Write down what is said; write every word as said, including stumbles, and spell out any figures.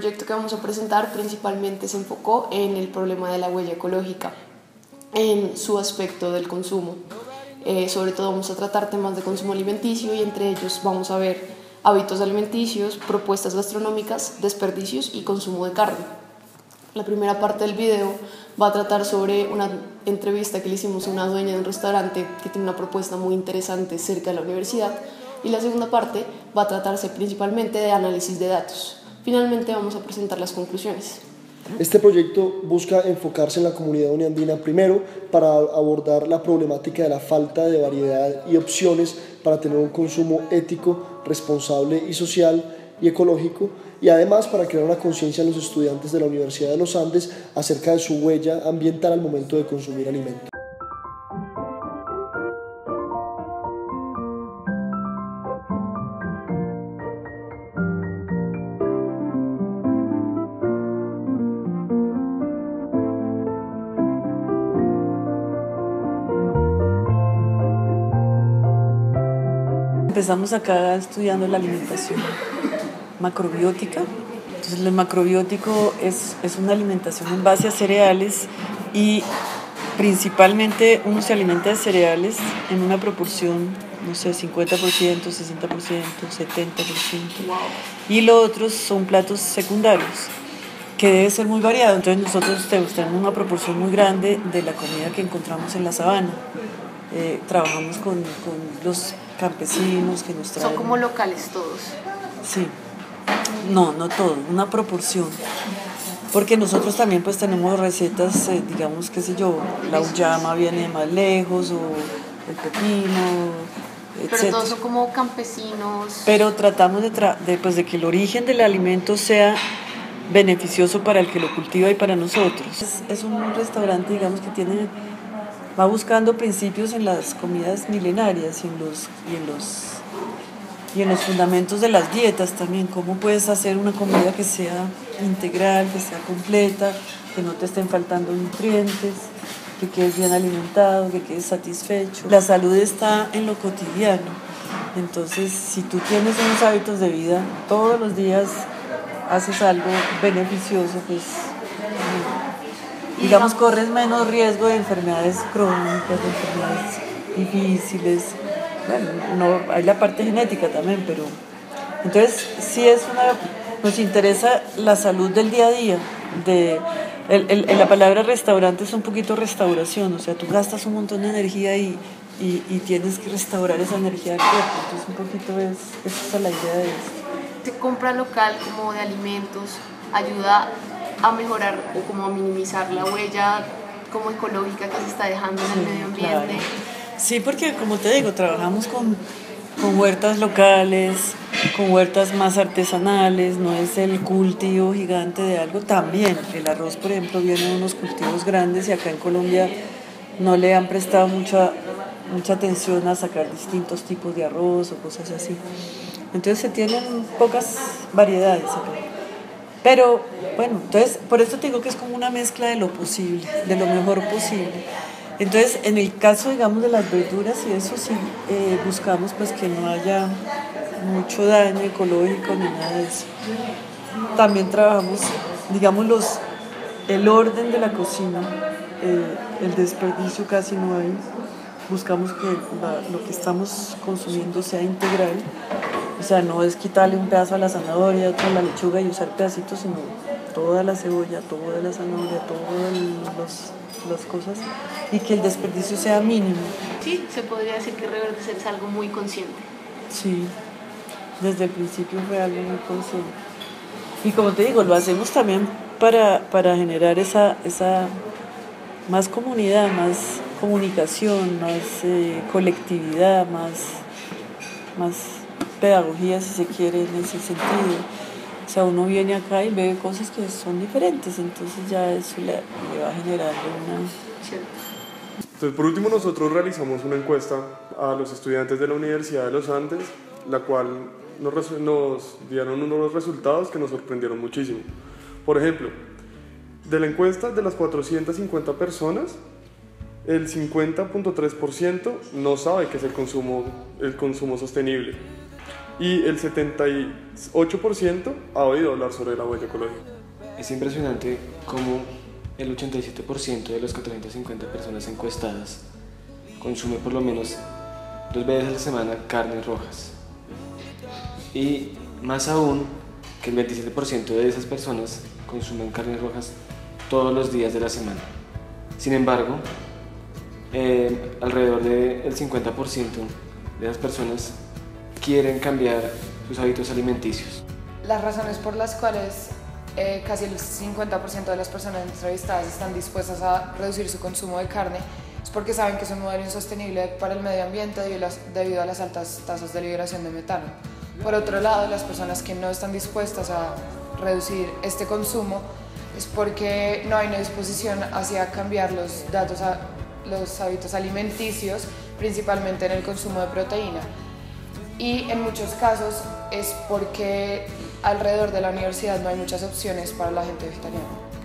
proyecto que vamos a presentar principalmente se enfocó en el problema de la huella ecológica, en su aspecto del consumo. Eh, sobre todo vamos a tratar temas de consumo alimenticio y entre ellos vamos a ver hábitos alimenticios, propuestas gastronómicas, desperdicios y consumo de carne. La primera parte del video va a tratar sobre una entrevista que le hicimos a una dueña de un restaurante que tiene una propuesta muy interesante cerca de la universidad, y la segunda parte va a tratarse principalmente de análisis de datos. Finalmente vamos a presentar las conclusiones. Este proyecto busca enfocarse en la comunidad uniandina primero para abordar la problemática de la falta de variedad y opciones para tener un consumo ético, responsable y social y ecológico, y además para crear una conciencia en los estudiantes de la Universidad de los Andes acerca de su huella ambiental al momento de consumir alimentos. Empezamos acá estudiando la alimentación macrobiótica. Entonces, el macrobiótico es, es una alimentación en base a cereales y principalmente uno se alimenta de cereales en una proporción, no sé, cincuenta por ciento, sesenta por ciento, setenta por ciento. Wow. Y los otros son platos secundarios, que debe ser muy variado. Entonces nosotros tenemos una proporción muy grande de la comida que encontramos en la sabana. Eh, trabajamos con, con los campesinos que nos traen. Son como locales todos. Sí, no, no todo, una proporción. Porque nosotros también pues tenemos recetas, eh, digamos, qué sé yo, la uyama viene de más lejos, o el pepino, etcétera. Pero todos son como campesinos. Pero tratamos de, tra- de, pues, de que el origen del alimento sea beneficioso para el que lo cultiva y para nosotros. Es, es un restaurante, digamos, que tiene, va buscando principios en las comidas milenarias y en los, y en los, y en los fundamentos de las dietas también. Cómo puedes hacer una comida que sea integral, que sea completa, que no te estén faltando nutrientes, que quedes bien alimentado, que quedes satisfecho. La salud está en lo cotidiano. Entonces, si tú tienes unos hábitos de vida, todos los días haces algo beneficioso, pues digamos, corres menos riesgo de enfermedades crónicas, de enfermedades difíciles. Bueno, no, hay la parte genética también, pero entonces sí es una, nos interesa la salud del día a día. De, el, el, la palabra restaurante es un poquito restauración, o sea, tú gastas un montón de energía y, y, y tienes que restaurar esa energía del cuerpo. Entonces un poquito es, esa es la idea de esto. Se compra local como de alimentos, ayuda a mejorar o como a minimizar la huella como ecológica que se está dejando en el Sí, medio ambiente. claro. Sí, porque como te digo, trabajamos con, con huertas locales, con huertas más artesanales, no es el cultivo gigante de algo. También el arroz, por ejemplo, viene de unos cultivos grandes y acá en Colombia no le han prestado mucha, mucha atención a sacar distintos tipos de arroz o cosas así. Entonces se tienen pocas variedades acá. Pero bueno, entonces por eso te digo que es como una mezcla de lo posible, de lo mejor posible. Entonces, en el caso, digamos, de las verduras y eso sí, eh, buscamos pues que no haya mucho daño ecológico ni nada de eso. También trabajamos, digamos, los, el orden de la cocina, eh, el desperdicio casi no hay. Buscamos que la, lo que estamos consumiendo sea integral. O sea, no es quitarle un pedazo a la zanahoria, otro a la lechuga y usar pedacitos, sino toda la cebolla, toda la zanahoria, todas las cosas, y que el desperdicio sea mínimo. Sí, se podría decir que reverdecer es algo muy consciente. Sí, desde el principio fue algo muy consciente. Y como te digo, lo hacemos también para, para generar esa, esa más comunidad, más comunicación, más eh, colectividad, más, más pedagogía, si se quiere, en ese sentido. O sea, uno viene acá y ve cosas que son diferentes, entonces ya eso le, le va generando una... Entonces, por último, nosotros realizamos una encuesta a los estudiantes de la Universidad de los Andes, la cual nos, nos dieron unos resultados que nos sorprendieron muchísimo. Por ejemplo, de la encuesta, de las cuatrocientas cincuenta personas, el cincuenta punto tres por ciento no sabe qué es el consumo, el consumo sostenible y el setenta y ocho por ciento ha oído hablar sobre la huella ecológica. Es impresionante cómo el ochenta y siete por ciento de las cuatrocientas cincuenta personas encuestadas consume por lo menos dos veces a la semana carnes rojas. Y más aún, que el veintisiete por ciento de esas personas consumen carnes rojas todos los días de la semana. Sin embargo, eh, alrededor del cincuenta por ciento de las personas quieren cambiar sus hábitos alimenticios. Las razones por las cuales eh, casi el cincuenta por ciento de las personas entrevistadas están dispuestas a reducir su consumo de carne es porque saben que es un modelo insostenible para el medio ambiente debido a las altas tasas de liberación de metano. Por otro lado, las personas que no están dispuestas a reducir este consumo es porque no hay una disposición hacia cambiar los, datos a, los hábitos alimenticios, principalmente en el consumo de proteína. Y en muchos casos es porque alrededor de la universidad no hay muchas opciones para la gente vegetariana.